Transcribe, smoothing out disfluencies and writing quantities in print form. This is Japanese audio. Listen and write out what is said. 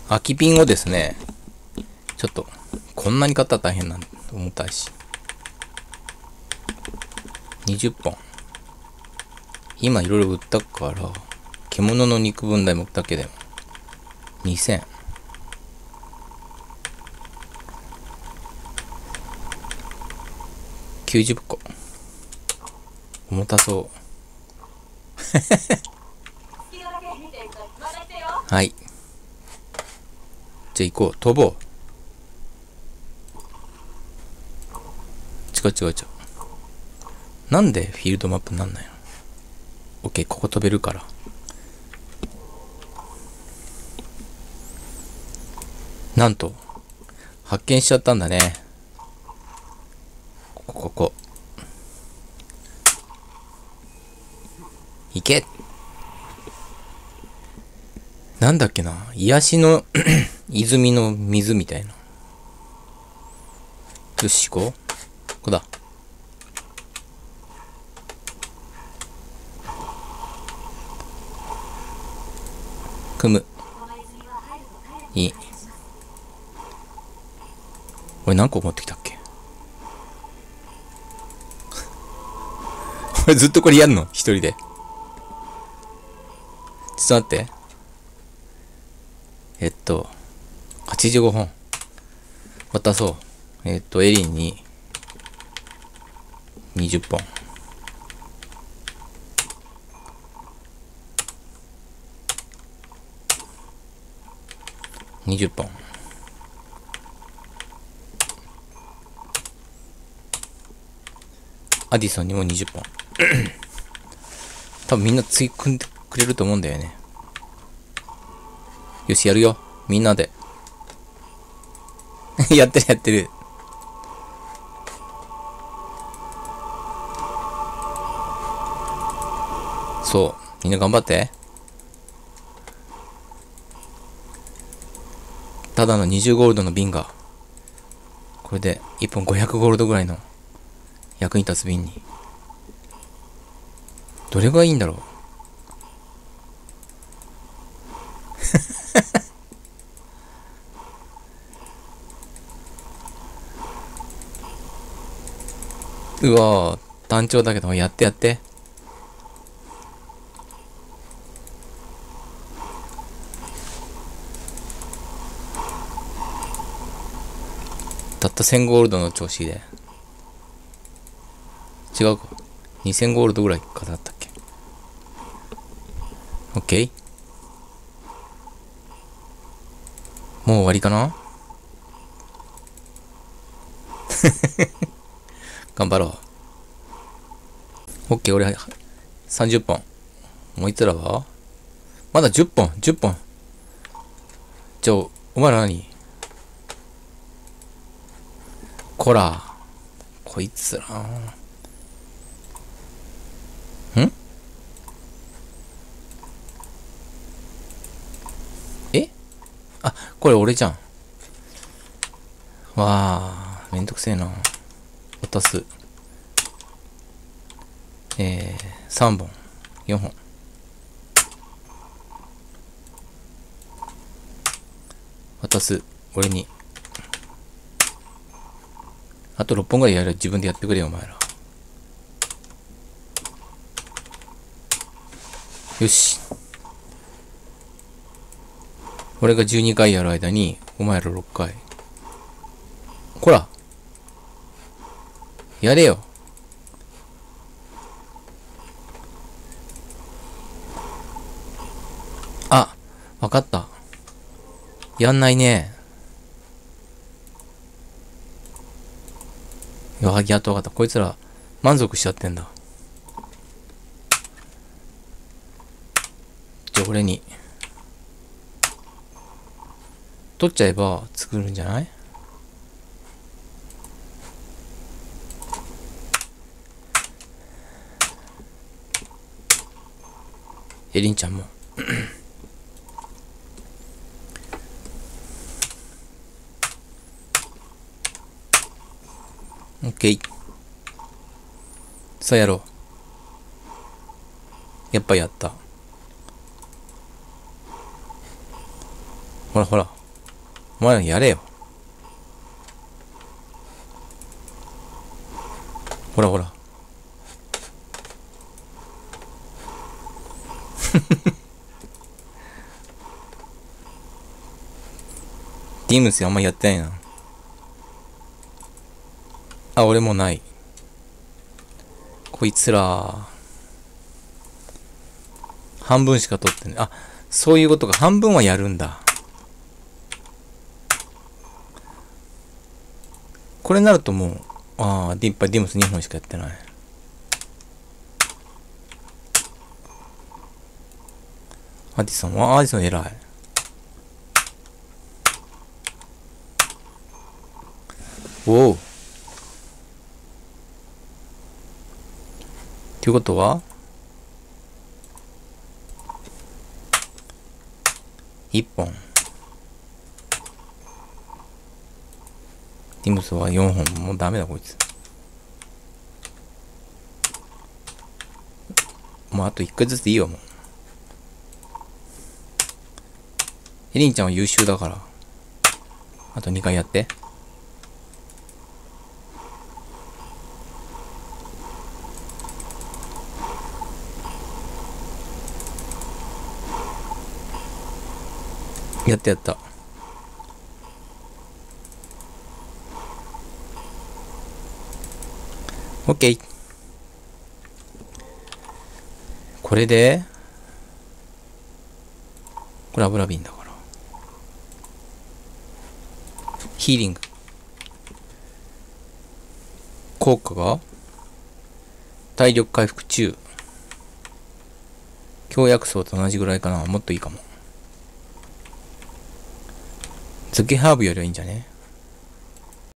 空き瓶をですね、ちょっと、こんなに買ったら大変なんだと思ったし。20本。今いろいろ売ったから、獣の肉分代も売ったけでも、2000。90個。重たそう。はい。じゃあ行こう。飛ぼう。違う違う違う。なんでフィールドマップなんないの？ OK、ここ飛べるから。なんと、発見しちゃったんだね。ここ。行け！なんだっけな、癒しの泉の水みたいな。よし、行こう。ここだ。組む。いい。俺何個持ってきたっけ？俺ずっとこれやんの？一人で。ちょっと待って。85本。渡そう。エリンに、20本。20本。アディソンにも20本。多分みんなつい組んでくれると思うんだよね。よし、やるよ。みんなで。やってるやってる。そう。みんな頑張って。ただの20ゴールドの瓶が、これで1本500ゴールドぐらいの役に立つ瓶に。どれがいいんだろう。うわぁ、単調だけど、やってやって。たった1000ゴールドの調子で。違うか。2000ゴールドぐらいかだったっけ。オッケー。もう終わりかな。頑張ろう。オッケー、俺30本。もういつらはまだ10本、10本。じゃあ、お前ら何？こら。こいつら。ん？え？あ、これ俺じゃん。わあ、めんどくせえな。渡す。3本。4本。渡す。俺に。あと6本ぐらいやる。自分でやってくれよ、お前ら。よし。俺が12回やる間に、お前ら6回。こらやれよ。あ、わかった。やんないね。やっとわかった。こいつら、満足しちゃってんだ。じゃあ俺に。取っちゃえば作るんじゃない？エリンちゃんも。オッケー。さあやろう。やっぱやった。ほらほら。 お前らやれよ。ほらほら。ディムスあんまやってないな。あ、俺もない。こいつら、半分しか取ってない。あ、そういうことか。半分はやるんだ。これになるともう、ああ、ディムス2本しかやってない。アディソンは、アディソン偉い。おお。っていうことは1本。ディムスは4本。もうダメだこいつ。もうあと1回ずつでいいよもう。エリンちゃんは優秀だから。あと2回やって。やったやった。オッケー。これで、これ油瓶だから。ヒーリング。効果が体力回復中。強薬草と同じぐらいかな。もっといいかも。漬けハーブよりはいいんじゃね？